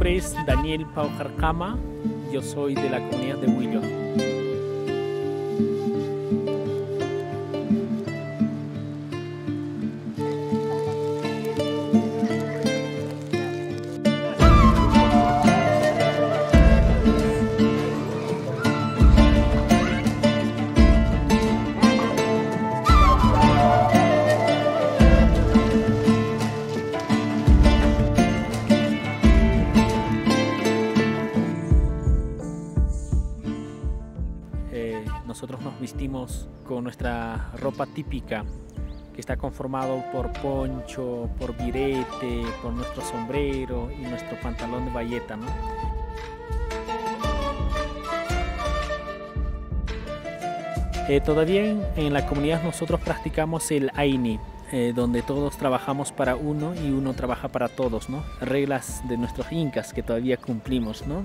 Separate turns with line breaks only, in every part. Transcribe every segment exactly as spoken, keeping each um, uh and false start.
nombre es Daniel Paucarcama, yo soy de la comunidad de Huillo. Nosotros nos vestimos con nuestra ropa típica, que está conformado por poncho, por birete, por nuestro sombrero y nuestro pantalón de bayeta, ¿no? Eh, todavía en, en la comunidad nosotros practicamos el Aini, eh, donde todos trabajamos para uno y uno trabaja para todos, ¿no? Reglas de nuestros incas que todavía cumplimos, ¿no?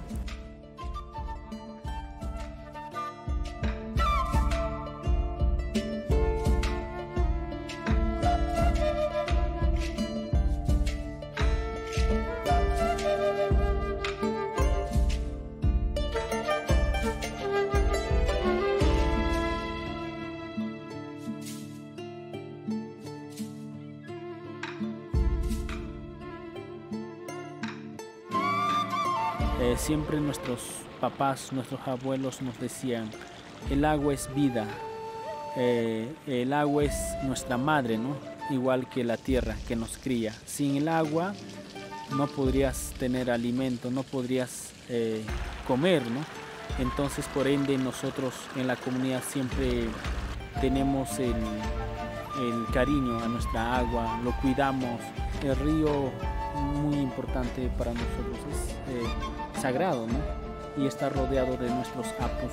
Eh, siempre nuestros papás, nuestros abuelos nos decían, el agua es vida, eh, el agua es nuestra madre, ¿no? Igual que la tierra que nos cría. Sin el agua no podrías tener alimento, no podrías eh, comer, ¿no? Entonces, por ende, nosotros en la comunidad siempre tenemos el, el cariño a nuestra agua, lo cuidamos. El río, muy importante para nosotros, es eh, sagrado, ¿no? Y está rodeado de nuestros apus.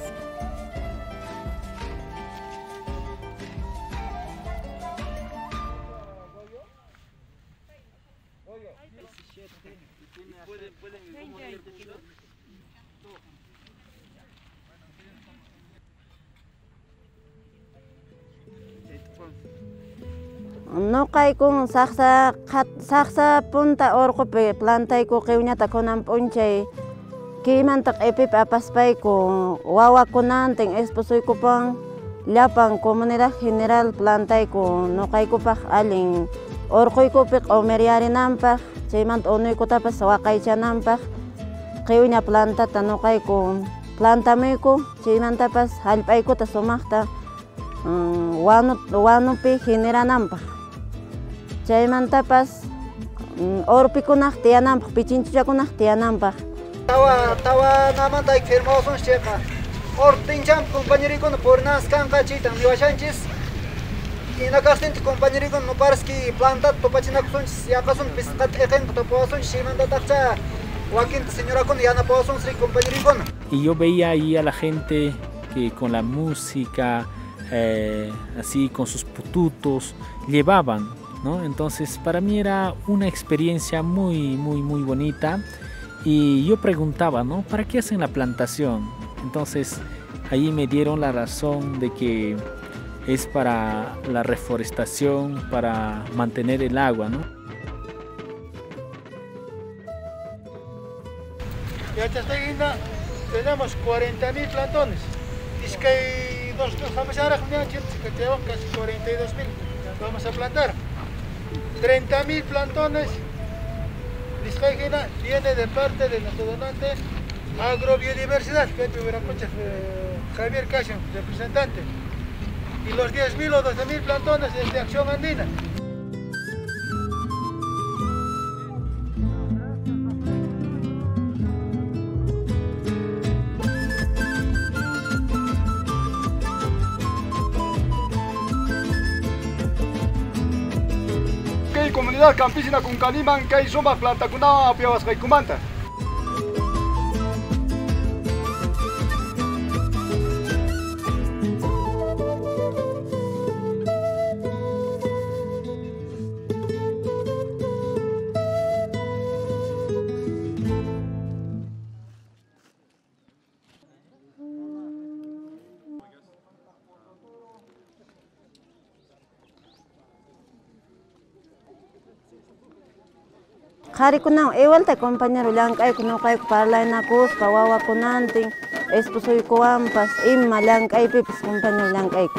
No kayku saksa saksa punta orqopi plantayku qiwñata kunan p'unchay kiymanta q'ipipi apaspayku wawakunantin esposuykupan llapan comunidad general plantayku nuqaykupaq allin urquykupi q'umiriyarinanpaq chaymanta unuykutapas waqaychananpaq qiwña plantata nuqayku plantamuyku chaymantapas hallp'aykuta sumaqta wanu wanupi generananpaq. Chaymantapas urpikunaq tiyananpaq, pichinchuchakunaq tiyananpaq.
Tawa tawa namanta firmasun cheqa. Ortincham compañerikuna purinas kanqa chaytan niwashanchis. Inakastinti compañerikuna no parski plantata tupachinakusunchis yaqasun pisqat iqinqa tupawasunchis chaymantataqcha wakinta señorakuna yanapawasunchis compañerikuna.
Y yo veía ahí a la gente que con la música, eh, así con sus pututos, llevaban, ¿no? Entonces para mí era una experiencia muy, muy, muy bonita y yo preguntaba, ¿no? ¿Para qué hacen la plantación? Entonces ahí me dieron la razón de que es para la reforestación, para mantener el agua, ¿no?
Ya te estoy viendo, tenemos cuarenta mil plantones. Es que dos vamos a casi cuarenta y dos mil vamos a plantar. treinta mil plantones, viene de parte de nuestro donante Agrobiodiversidad, que es Javier Casio, representante. Y los diez mil o doce mil plantones es de Acción Andina. Comunidad campesina con Caniman, que hay somas planta con agua, piavas que comanta.
Qharikunam igualta compañero llank'ayku ñuqayku parlanakuspa wawakunantin esposuykuwanpas ima llank'aypipis compañero llank'ayku.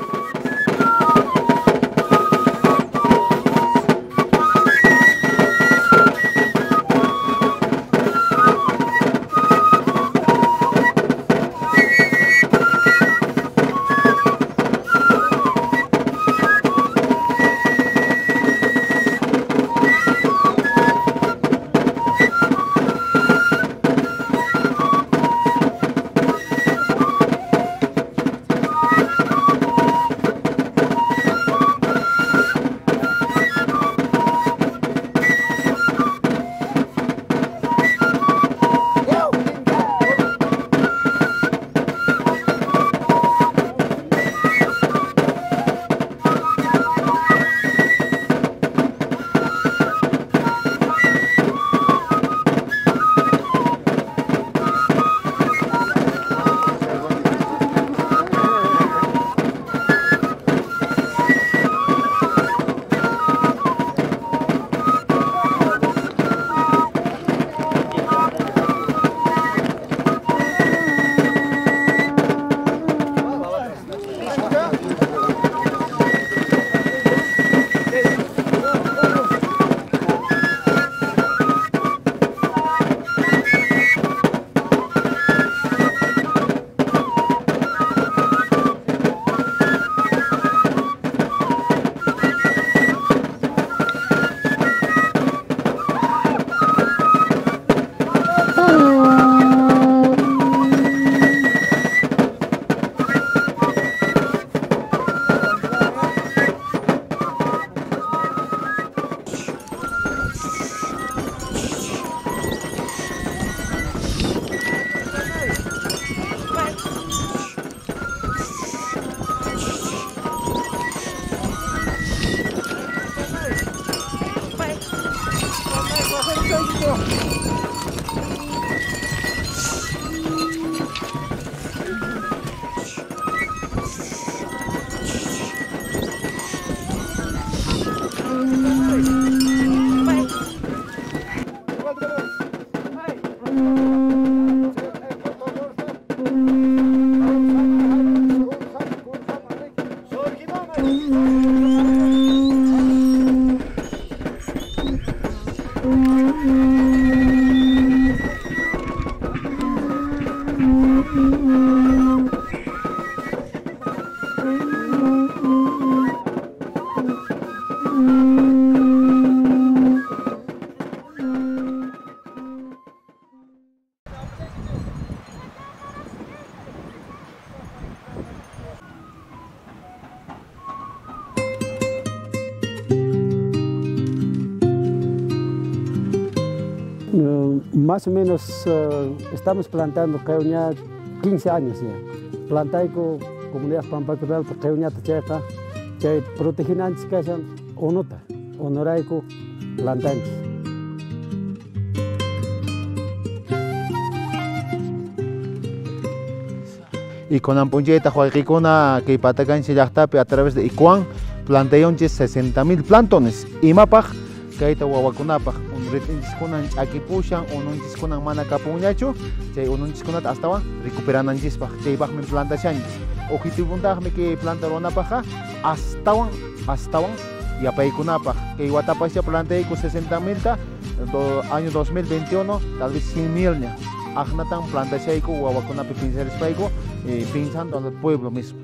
Más o menos uh, estamos plantando creo ya quince años ya. Plantaico comunidad Pampacural creo ya techeca, che proteginantes que sean onota, honoraico plantantes.
Y con ampuncheta juaquicona que patacanche yachtape a través de Icuán planteonches sesenta mil plantones y mapaj que ahí te huahuacunapaj un retinchikunan chakipushan ununchikunan mana kapuñachu chay ununchikunata hasta van recuperananchispaj chaybaj min plantación objetivo me que plantaronapaja hasta van hasta van y apaikunapaj que iguatapasya planteico sesenta mil ta do, año dos mil veintiuno tal vez cien mil ña ajnatan plantachaico huahuacunapi pinceles eh, pensando al pueblo mismo.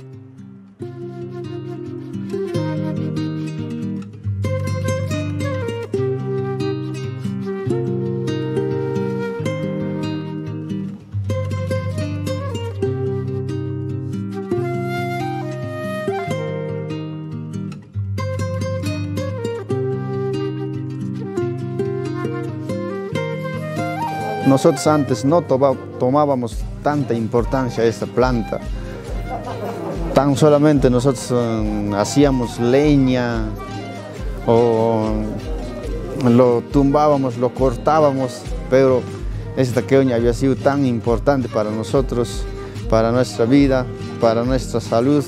Nosotros antes no tomábamos tanta importancia a esta planta. Tan solamente nosotros um, hacíamos leña o lo tumbábamos, lo cortábamos, pero esta queoña había sido tan importante para nosotros, para nuestra vida, para nuestra salud.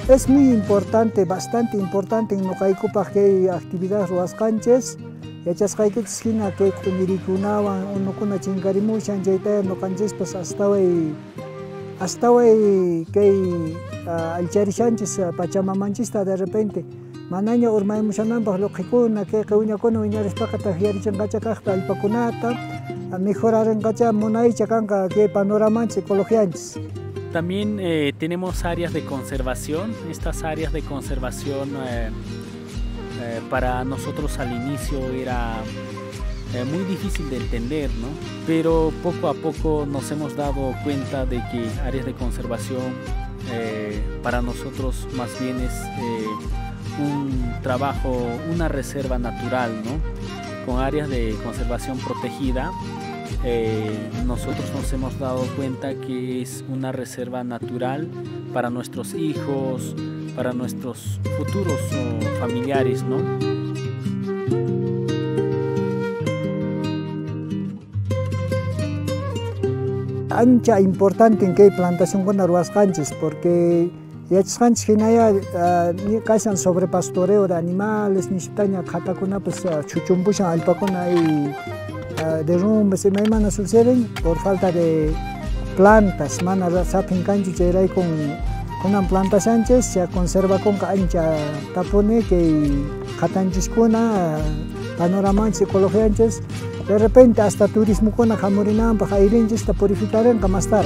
Es muy importante, bastante importante en Noqaykupaq kay actividad ruwasqanchis. Yachasqaykichis hina kay q'uñirikunawan unukuna chinkarimushan chayta noqanchikpas astaway astaway kay alcharishanchis pachamamanchista de repente manaña urmaymushananpaq luqhikuna kay q'uñakuna wiñarispaqa tahyarichanqacha kaqta allpakunata mejorarinqacha munaycha kanqa kay panoramanchis ecologianchis.
También eh, tenemos áreas de conservación. Estas áreas de conservación eh, eh, para nosotros al inicio era eh, muy difícil de entender, ¿no? Pero poco a poco nos hemos dado cuenta de que áreas de conservación eh, para nosotros más bien es eh, un trabajo, una reserva natural, ¿no? Con áreas de conservación protegida. Eh, nosotros nos hemos dado cuenta que es una reserva natural para nuestros hijos, para nuestros futuros oh, familiares, ¿no?
Ancha importante en que plantación con ruwasqanchis porque yachasqanchis hinaya uh, kasan sobre pastoreo de animales nishitaña qhatakunapas uh, chuchumpushan allpakuna y derrumbes y mana suceden por falta de plantas, mana sapin cancho chay con con plantas anchas se conserva con ancha tapone que katanchiscuna panorama ecología anchas de repente hasta turismo con jamurinan para airinchis ta purificaran kamastara.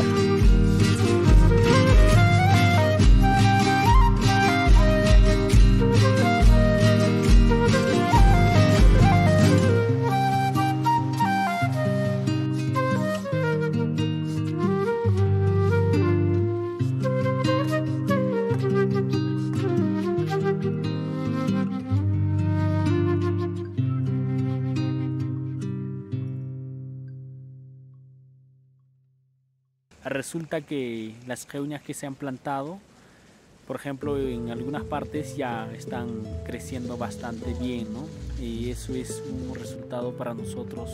Resulta que las q'eñas que se han plantado, por ejemplo, en algunas partes ya están creciendo bastante bien, ¿no? Y eso es un resultado para nosotros.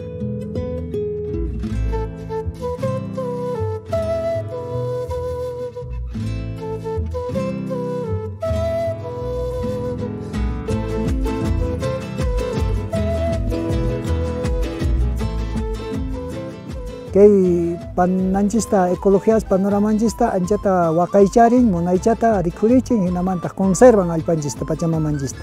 Kay pananchista ecologías panoramanchista anchata wakaycharin munaychata rikurichin hinamanta conservan allpanchista pachamamanchista.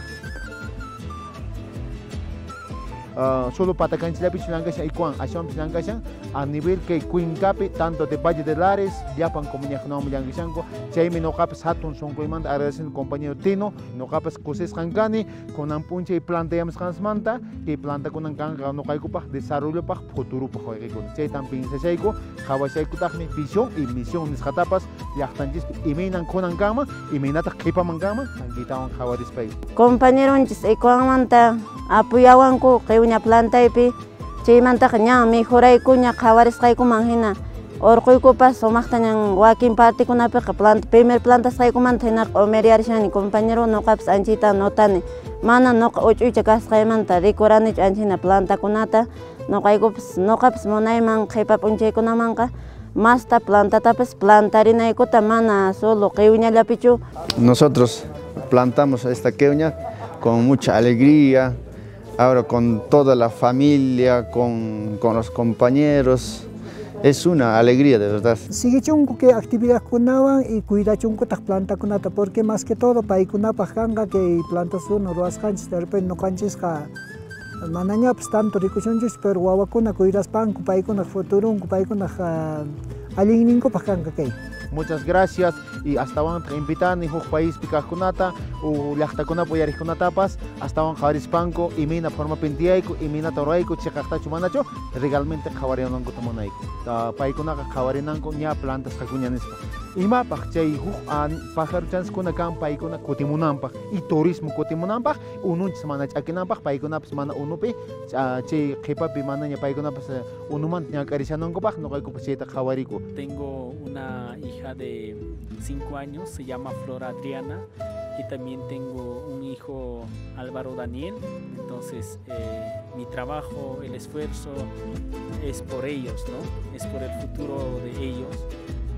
Uh, solo patacanchilapi chilangasha ikuan asham chilangasha a nivel que Cuincapi tanto de Valle de Lares yapan comunidad no milangishanko chaymi noqapas hatun sonkoymanta agradeciendo compañero Tino noqapas kuses kankani con ampuncha y planteamos kansmanta que planta con kanka noqaykupaq desarrollo paq futuro paq hoyqikun chaytan pinsashayku qhawashaykutaqmi visión y misión nisqatapas llaqtanchis iminan kunankama iminataq qhipamannkama ankitawan qhawarispay
compañeronchis ikuanmanta apoyawanku q'uña plantaypi chaymantaqa ña mejoraykuña qhawarisqaykuman hina urquykupas sumaqta ñan wakin partikunapiqa planta primer plantasqaykumanta hina q'umiriarishani compañero noqapas anchita notani mana noqa uch'uycha kasqaymanta rikuranichu anchina plantakunata noqaykupas noqapas munayman qhipa p'unchaykunamanqa masta plantatapas plantarinaykuta mana solo q'uñallapichu.
Nosotros plantamos esta queuña con mucha alegría. Ahora con toda la familia, con, con los compañeros, es una alegría de verdad.
Sigue chungo que actividad kunawan y cuida chungo tak planta kunata, porque más que todo paikunapaq kanqa que plantas uno ruwasqanchis de repente no kanchesqa manañapas tanto rikushunchis pero wawakuna cuidaspanku paikuna futurunku paikuna allinninkupaq kanqa kay.
Muchas gracias y hasta van a invitar ni huk país pikajkunata o llaqtakunapi uyariqkunatapas hasta van qhawarispanku imina forma pintiayku imina torayku chiqaqtachu manachu realmente qhawariyanankota munayku paykunaqa qhawarinanku ña plantas qakuñanispa imapaq chay huk pájaro chanskuna kan paykuna kutimunanpaq y turismo kutimunanpaq ununchis mana ch'akinanpaq paykunapas mana unupi chay qhipapi manaña paykunapas unumanta ñak'arishanankupak nuqaykupas chayta qhawariku.
Tengo una hija de cinco años, se llama Flor Adriana, y también tengo un hijo Álvaro Daniel. Entonces eh, mi trabajo, el esfuerzo es por ellos, ¿no? Es por el futuro de ellos.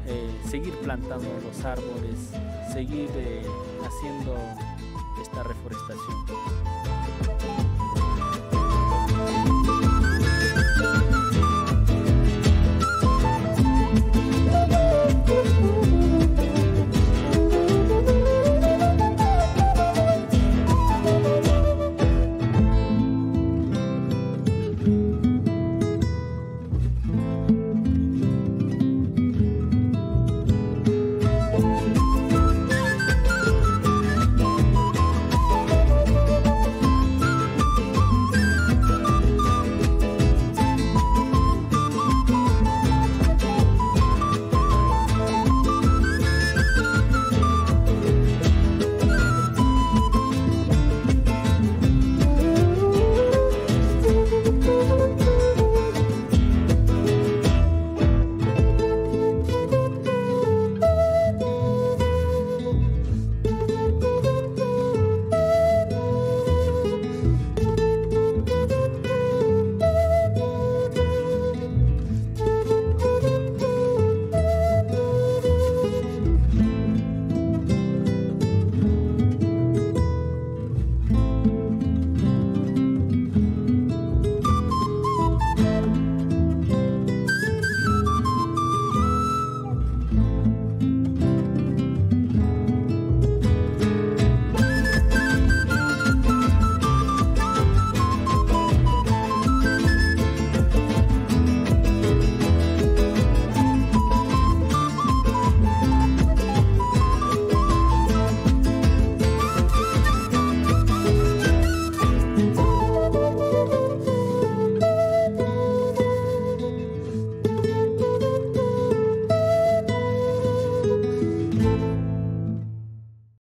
eh, seguir plantando los árboles, seguir eh, haciendo esta reforestación.